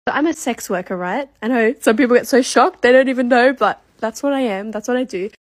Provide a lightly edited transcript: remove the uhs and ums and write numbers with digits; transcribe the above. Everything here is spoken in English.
I'm a sex worker, right? I know some people get so shocked, they don't even know, but that's what I am. That's what I do.